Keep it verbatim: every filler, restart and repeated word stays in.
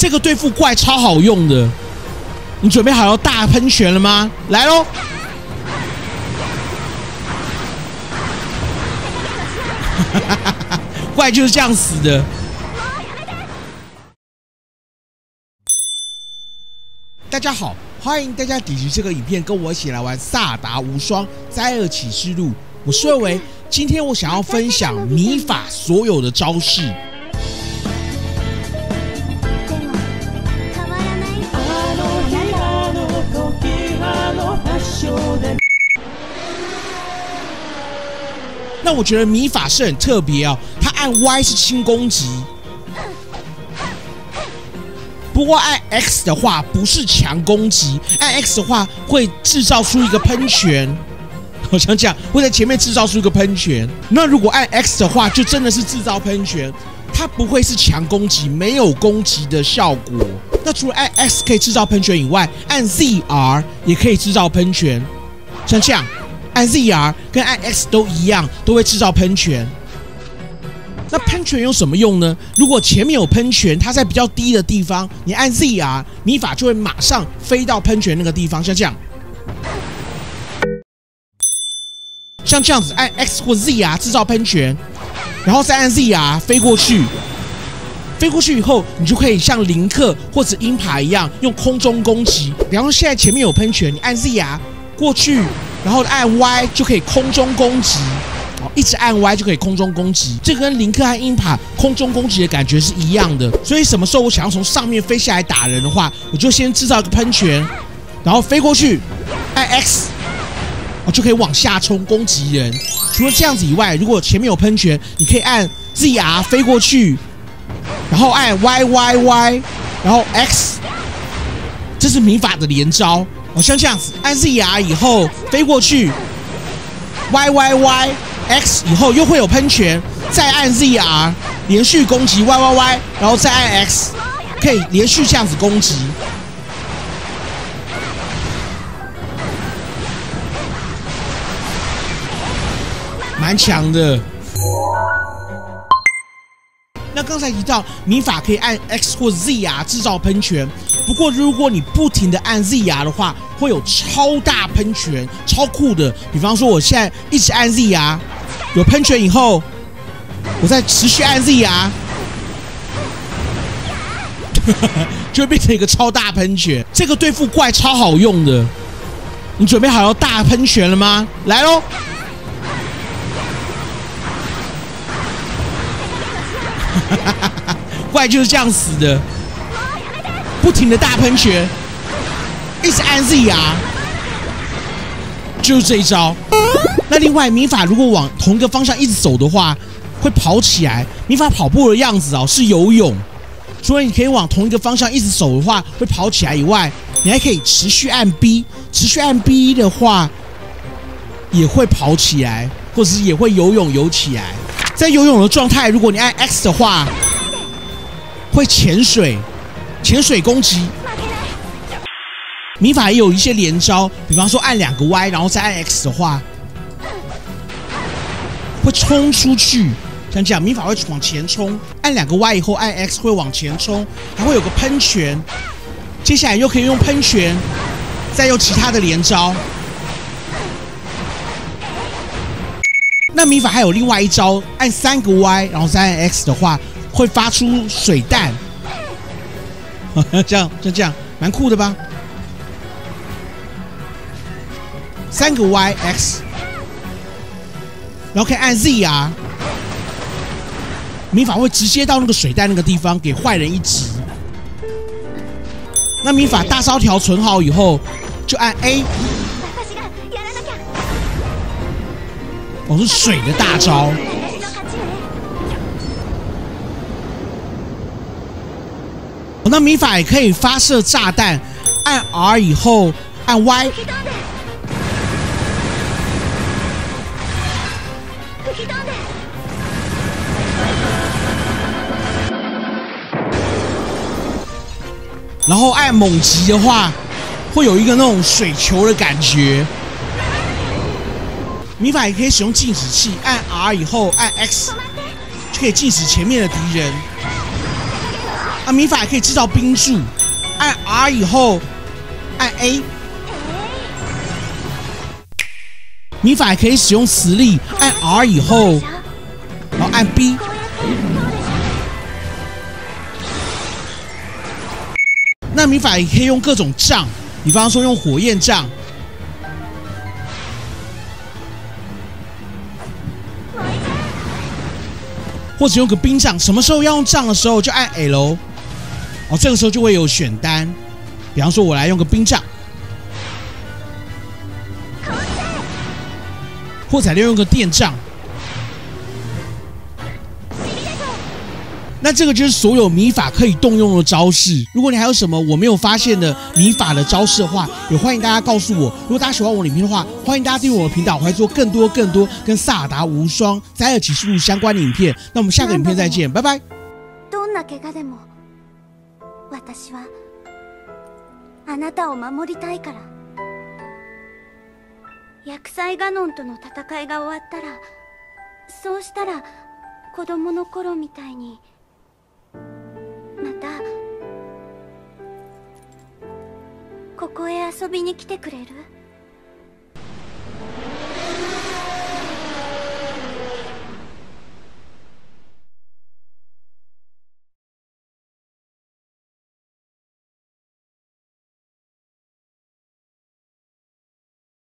这个对付怪超好用的。你准备好要大喷泉了吗？来喽！怪就是这样死的。大家好，欢迎大家点击这个影片，跟我一起来玩《萨达无双：灾厄启示录》。我是魏维，今天我想要分享米法所有的招式。那我觉得米法是很特别哦，它按 Y 是轻攻击，不过按 X 的话不是强攻击，按 X 的话会制造出一个喷泉。我想讲会在前面制造出一个喷泉。那如果按 X 的话，就真的是制造喷泉，它不会是强攻击，没有攻击的效果。那除了按 X 可以制造喷泉以外，按 Z R 也可以制造喷泉，像这样。按 Z R 跟按 X 都一样，都会制造喷泉。那喷泉有什么用呢？如果前面有喷泉，它在比较低的地方，你按 Z R， 米法就会马上飞到喷泉那个地方，像这样。像这样子，按 X 或 Z R 制造喷泉，然后再按 Z R 飞过去。飞过去以后，你就可以像林克或者鹰爬一样，用空中攻击。比方说现在前面有喷泉，你按 Z R 过去。然后按 Y 就可以空中攻击，哦，一直按 Y 就可以空中攻击，这跟林克和鹰爬空中攻击的感觉是一样的。所以什么时候我想要从上面飞下来打人的话，我就先制造一个喷泉，然后飞过去，按 X， 我就可以往下冲攻击人。除了这样子以外，如果前面有喷泉，你可以按 Z R 飞过去，然后按 Y Y Y， 然后 X， 这是米法的连招。哦，像这样子，按 Z R 以后飞过去 ，Y Y Y X 以后又会有喷泉，再按 Z R 连续攻击 Y Y Y， 然后再按 X， 可以连续这样子攻击。蛮强的。那刚才提到米法可以按 X 或 Z R 制造喷泉，不过如果你不停的按 Z R 的话，会有超大喷泉，超酷的。比方说我现在一直按 Z R， 有喷泉以后，我再持续按 Z R， 就会变成一个超大喷泉。这个对付怪超好用的。你准备好要大喷泉了吗？来喽！怪就是这样死的，不停的大喷泉，一直按 Z R， 就是这一招。那另外米法如果往同一个方向一直走的话，会跑起来。米法跑步的样子哦是游泳，所以你可以往同一个方向一直走的话，会跑起来以外，你还可以持续按 B， 持续按 B 的话，也会跑起来，或者是也会游泳游起来。在游泳的状态，如果你按 X 的话，会潜水，潜水攻击。米法也有一些连招，比方说按两个 Y， 然后再按 X 的话，会冲出去。像这样，米法会往前冲，按两个 Y 以后按 X 会往前冲，还会有个喷泉。接下来又可以用喷泉，再用其他的连招。那米法还有另外一招，按三个 Y， 然后再按 X 的话，会发出水弹。这样，就这样，蛮酷的吧？三个 Y X， 然后可以按 Z R， 米法会直接到那个水弹那个地方，给坏人一击。那米法大招条存好以后，就按 A。哦，是水的大招。哦，那米法也可以发射炸弹，按 R 以后按 Y， 然后按猛击的话，会有一个那种水球的感觉。米法也可以使用静止器，按 R 以后按 X 就可以静止前面的敌人。 啊，米法也可以制造冰柱，按 R 以后按 A。米法也可以使用磁力，按 R 以后，然后按 B。那米法也可以用各种杖，比方说用火焰杖，或者用个冰杖。什么时候要用杖的时候就按 L， 哦，这个时候就会有选单。比方说，我来用个冰杖。或者利用个电杖，那这个就是所有米法可以动用的招式。如果你还有什么我没有发现的米法的招式的话，也欢迎大家告诉我。如果大家喜欢我的影片的话，欢迎大家订阅我的频道，我会做更多更多跟萨尔达无双、灾厄启示录相关的影片。那我们下个影片再见，拜拜。 どんな怪我でも、私はあなたを守りたいから。薬剤ガノンとの戦いが終わったら、そうしたら子供の頃みたいにまたここへ遊びに来てくれる？